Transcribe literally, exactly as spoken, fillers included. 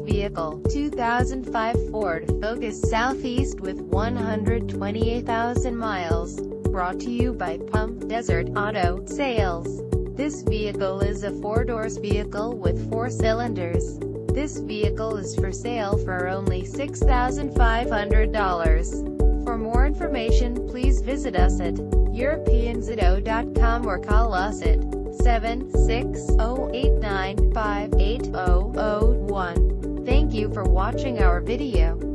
vehicle, two thousand five Ford Focus Southeast with one hundred twenty-eight thousand miles. Brought to you by Pump Desert Auto Sales. This vehicle is a four-doors vehicle with four cylinders. This vehicle is for sale for only six thousand five hundred dollars. For more information, please visit us at European Auto dot com or call us at seven six zero, eight nine five, eight zero zero one. Thank you for watching our video.